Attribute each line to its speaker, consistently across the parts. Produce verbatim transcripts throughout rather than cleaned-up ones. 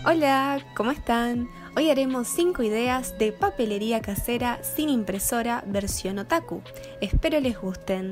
Speaker 1: Hola, ¿cómo están? Hoy haremos cinco ideas de papelería casera sin impresora versión otaku. Espero les gusten.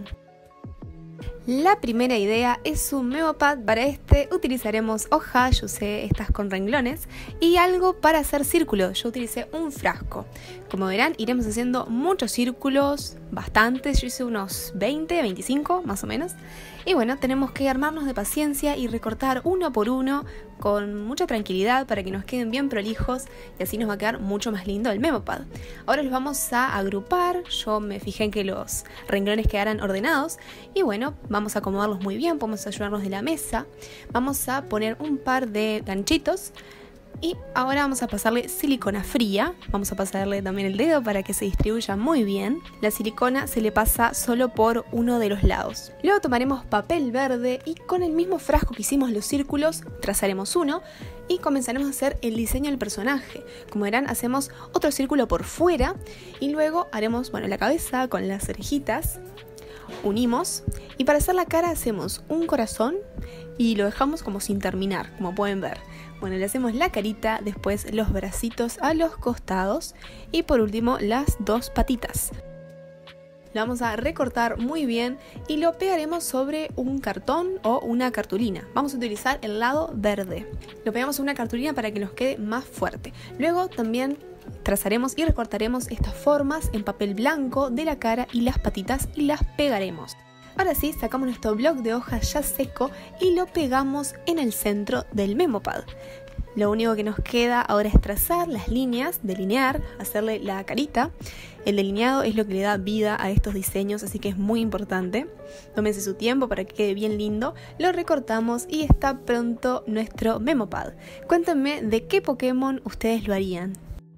Speaker 1: La primera idea es un memopad. Para este utilizaremos hoja, yo usé estas con renglones, y algo para hacer círculos, yo utilicé un frasco. Como verán, iremos haciendo muchos círculos, bastantes, yo hice unos veinte, veinticinco más o menos. Y bueno, tenemos que armarnos de paciencia y recortar uno por uno con mucha tranquilidad para que nos queden bien prolijos y así nos va a quedar mucho más lindo el memopad. Ahora los vamos a agrupar, yo me fijé en que los renglones quedaran ordenados y bueno, vamos a acomodarlos muy bien, podemos ayudarnos de la mesa. Vamos a poner un par de ganchitos. Y ahora vamos a pasarle silicona fría, vamos a pasarle también el dedo para que se distribuya muy bien. La silicona se le pasa solo por uno de los lados. Luego tomaremos papel verde y con el mismo frasco que hicimos los círculos, trazaremos uno y comenzaremos a hacer el diseño del personaje. Como verán, hacemos otro círculo por fuera y luego haremos bueno, la cabeza con las orejitas. Unimos y para hacer la cara hacemos un corazón y lo dejamos como sin terminar, como pueden ver. Bueno, le hacemos la carita, después los bracitos a los costados y por último las dos patitas. Lo vamos a recortar muy bien y lo pegaremos sobre un cartón o una cartulina. Vamos a utilizar el lado verde. Lo pegamos en una cartulina para que nos quede más fuerte. Luego también trazaremos y recortaremos estas formas en papel blanco de la cara y las patitas y las pegaremos. Ahora sí, sacamos nuestro bloc de hojas ya seco y lo pegamos en el centro del memopad. Lo único que nos queda ahora es trazar las líneas, delinear, hacerle la carita. El delineado es lo que le da vida a estos diseños, así que es muy importante. Tómense su tiempo para que quede bien lindo. Lo recortamos y está pronto nuestro memopad. Cuéntenme de qué Pokémon ustedes lo harían.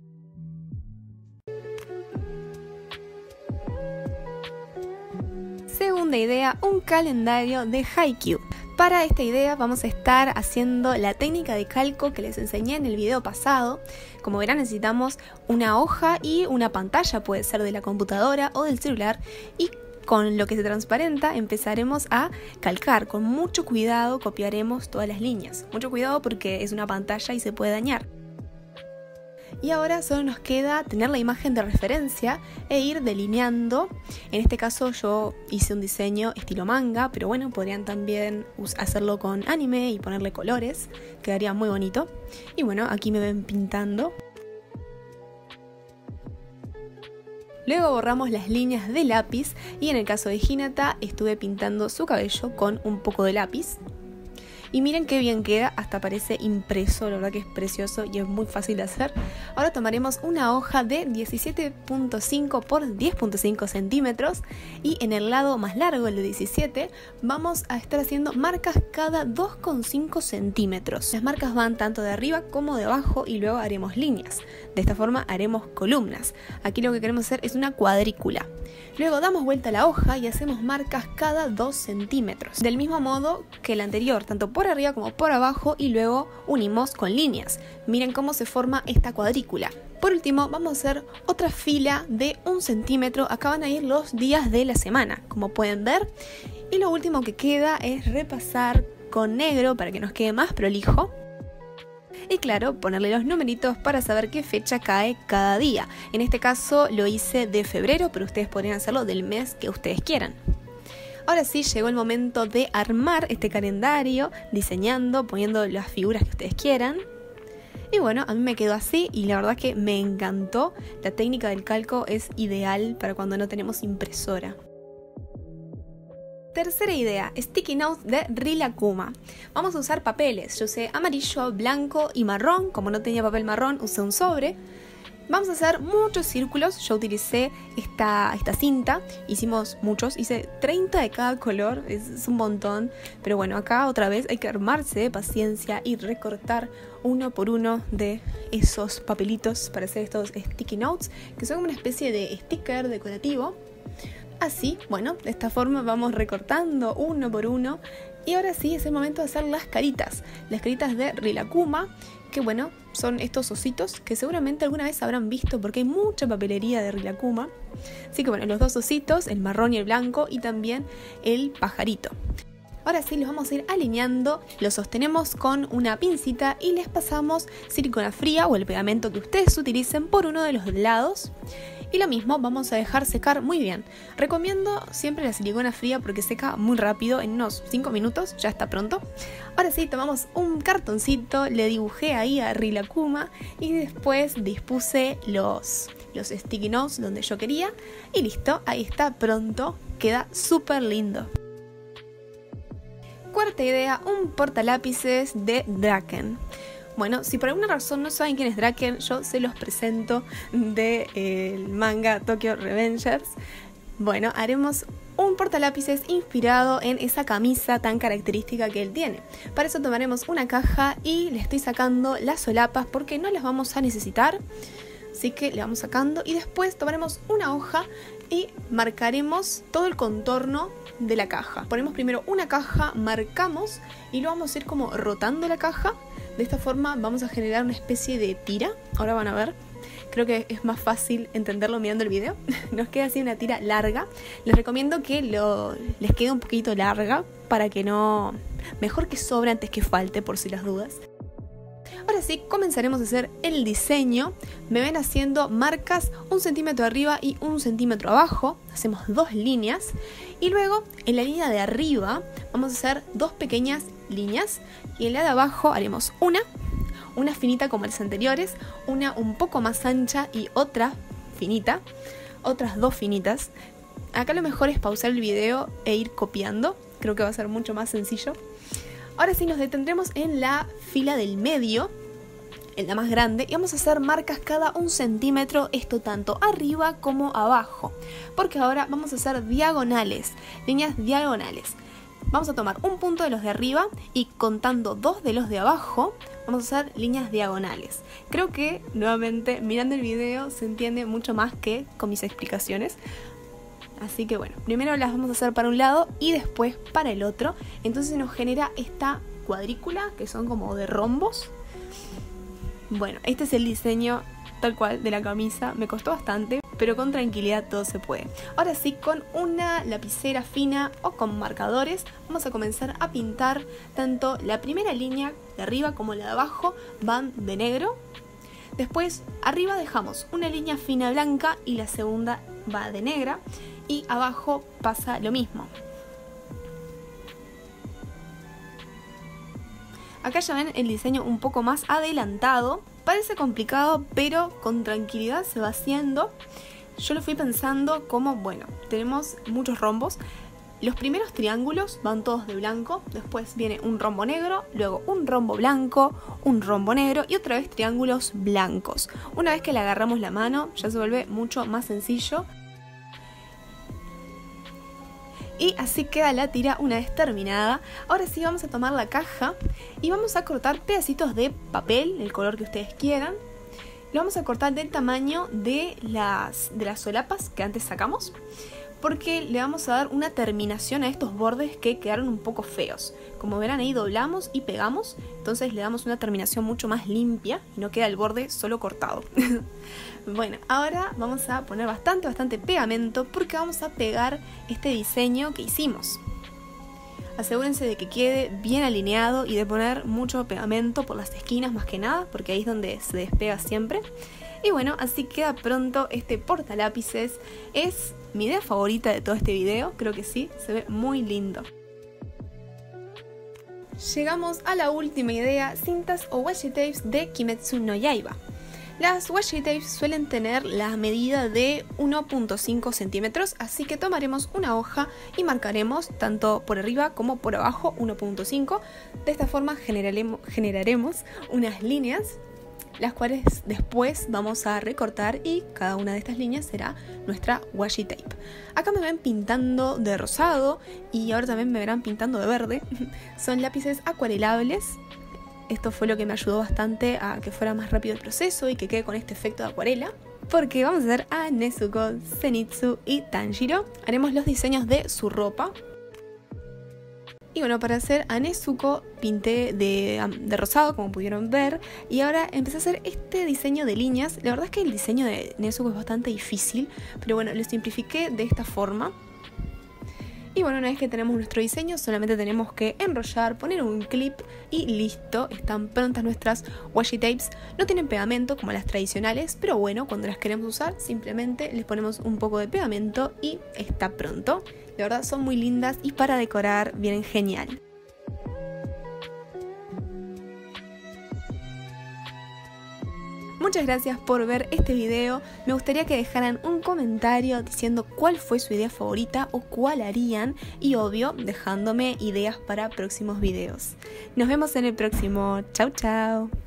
Speaker 1: Segunda idea, un calendario de Haikyuu. Para esta idea vamos a estar haciendo la técnica de calco que les enseñé en el video pasado. Como verán, necesitamos una hoja y una pantalla, puede ser de la computadora o del celular, y con lo que se transparenta empezaremos a calcar. Con mucho cuidado copiaremos todas las líneas. Mucho cuidado porque es una pantalla y se puede dañar. Y ahora solo nos queda tener la imagen de referencia e ir delineando. En este caso yo hice un diseño estilo manga, pero bueno, podrían también hacerlo con anime y ponerle colores, quedaría muy bonito. Y bueno, aquí me ven pintando. Luego borramos las líneas de lápiz y en el caso de Hinata estuve pintando su cabello con un poco de lápiz. Y miren qué bien queda, hasta parece impreso, la verdad que es precioso y es muy fácil de hacer. Ahora tomaremos una hoja de diecisiete punto cinco por diez punto cinco centímetros y en el lado más largo, el de diecisiete, vamos a estar haciendo marcas cada dos coma cinco centímetros. Las marcas van tanto de arriba como de abajo y luego haremos líneas. De esta forma haremos columnas. Aquí lo que queremos hacer es una cuadrícula. Luego damos vuelta a la hoja y hacemos marcas cada dos centímetros. Del mismo modo que el anterior, tanto por arriba como por abajo, y luego unimos con líneas. Miren cómo se forma esta cuadrícula. Por último, vamos a hacer otra fila de un centímetro. Acá van a ir los días de la semana, como pueden ver. Y lo último que queda es repasar con negro para que nos quede más prolijo. Y claro, ponerle los numeritos para saber qué fecha cae cada día. En este caso lo hice de febrero, pero ustedes podrían hacerlo del mes que ustedes quieran. Ahora sí, llegó el momento de armar este calendario, diseñando, poniendo las figuras que ustedes quieran. Y bueno, a mí me quedó así y la verdad que me encantó. La técnica del calco es ideal para cuando no tenemos impresora. Tercera idea, sticky notes de Rilakkuma. Vamos a usar papeles, yo usé amarillo, blanco y marrón. Como no tenía papel marrón, usé un sobre. Vamos a hacer muchos círculos, yo utilicé esta, esta cinta, hicimos muchos, hice treinta de cada color, es, es un montón. Pero bueno, acá otra vez hay que armarse de paciencia y recortar uno por uno de esos papelitos para hacer estos sticky notes, que son como una especie de sticker decorativo. Así, bueno, de esta forma vamos recortando uno por uno. Y ahora sí es el momento de hacer las caritas. Las caritas de Rilakkuma, que bueno, son estos ositos que seguramente alguna vez habrán visto porque hay mucha papelería de Rilakkuma. Así que bueno, los dos ositos, el marrón y el blanco, y también el pajarito. Ahora sí los vamos a ir alineando, los sostenemos con una pincita y les pasamos silicona fría o el pegamento que ustedes utilicen por uno de los lados. Y lo mismo, vamos a dejar secar muy bien. Recomiendo siempre la silicona fría porque seca muy rápido, en unos cinco minutos ya está pronto. Ahora sí, tomamos un cartoncito, le dibujé ahí a Rilakkuma y después dispuse los, los sticky notes donde yo quería. Y listo, ahí está pronto, queda súper lindo. Cuarta idea, un portalápices de Draken. Bueno, si por alguna razón no saben quién es Draken, yo se los presento del eh, manga Tokyo Revengers. Bueno, haremos un portalápices inspirado en esa camisa tan característica que él tiene. Para eso tomaremos una caja y le estoy sacando las solapas porque no las vamos a necesitar. Así que le vamos sacando y después tomaremos una hoja y marcaremos todo el contorno de la caja. Ponemos primero una caja, marcamos y luego vamos a ir como rotando la caja. De esta forma vamos a generar una especie de tira. Ahora van a ver. Creo que es más fácil entenderlo mirando el video. Nos queda así una tira larga. Les recomiendo que lo, les quede un poquito larga para que no... Mejor que sobre antes que falte, por si las dudas. Ahora sí, comenzaremos a hacer el diseño. Me ven haciendo marcas un centímetro arriba y un centímetro abajo. Hacemos dos líneas. Y luego, en la línea de arriba, vamos a hacer dos pequeñas líneas. Y en la de abajo haremos una, una finita como las anteriores, una un poco más ancha y otra finita. Otras dos finitas. Acá lo mejor es pausar el video e ir copiando. Creo que va a ser mucho más sencillo. Ahora sí nos detendremos en la fila del medio, en la más grande, y vamos a hacer marcas cada un centímetro, esto tanto arriba como abajo, porque ahora vamos a hacer diagonales, líneas diagonales. Vamos a tomar un punto de los de arriba y contando dos de los de abajo, vamos a hacer líneas diagonales. Creo que, nuevamente, mirando el video se entiende mucho más que con mis explicaciones. Así que bueno, primero las vamos a hacer para un lado y después para el otro. Entonces nos genera esta cuadrícula que son como de rombos. Bueno, este es el diseño tal cual de la camisa. Me costó bastante, pero con tranquilidad todo se puede. Ahora sí, con una lapicera fina o con marcadores vamos a comenzar a pintar. Tanto la primera línea de arriba como la de abajo van de negro. Después arriba dejamos una línea fina blanca y la segunda va de negra. Y abajo pasa lo mismo. Acá ya ven el diseño un poco más adelantado. Parece complicado, pero con tranquilidad se va haciendo. Yo lo fui pensando como, bueno, tenemos muchos rombos. Los primeros triángulos van todos de blanco, después viene un rombo negro, luego un rombo blanco, un rombo negro y otra vez triángulos blancos. Una vez que le agarramos la mano ya se vuelve mucho más sencillo. Y así queda la tira una vez terminada. Ahora sí vamos a tomar la caja y vamos a cortar pedacitos de papel, el color que ustedes quieran. Lo vamos a cortar del tamaño de las, de las solapas que antes sacamos, porque le vamos a dar una terminación a estos bordes que quedaron un poco feos. Como verán ahí doblamos y pegamos, entonces le damos una terminación mucho más limpia y no queda el borde solo cortado. Bueno, ahora vamos a poner bastante, bastante pegamento porque vamos a pegar este diseño que hicimos. Asegúrense de que quede bien alineado y de poner mucho pegamento por las esquinas más que nada, porque ahí es donde se despega siempre. Y bueno, así queda pronto este portalápices. Es mi idea favorita de todo este video, creo que sí, se ve muy lindo. Llegamos a la última idea, cintas o washi tapes de Kimetsu no Yaiba. Las washi tapes suelen tener la medida de uno punto cinco centímetros, así que tomaremos una hoja y marcaremos tanto por arriba como por abajo uno punto cinco. De esta forma generaremos, generaremos unas líneas, las cuales después vamos a recortar y cada una de estas líneas será nuestra washi tape. Acá me ven pintando de rosado y ahora también me verán pintando de verde. Son lápices acuarelables. Esto fue lo que me ayudó bastante a que fuera más rápido el proceso y que quede con este efecto de acuarela. Porque vamos a hacer a Nezuko, Zenitsu y Tanjiro. Haremos los diseños de su ropa. Y bueno, para hacer a Nezuko pinté de, de rosado, como pudieron ver. Y ahora empecé a hacer este diseño de líneas. La verdad es que el diseño de Nezuko es bastante difícil, pero bueno, lo simplifiqué de esta forma. Y bueno, una vez que tenemos nuestro diseño, solamente tenemos que enrollar, poner un clip y listo, están prontas nuestras washi tapes. No tienen pegamento como las tradicionales, pero bueno, cuando las queremos usar, simplemente les ponemos un poco de pegamento y está pronto. De verdad son muy lindas y para decorar vienen genial. Muchas gracias por ver este video. Me gustaría que dejaran un comentario diciendo cuál fue su idea favorita o cuál harían y obvio dejándome ideas para próximos videos. Nos vemos en el próximo. Chau chau.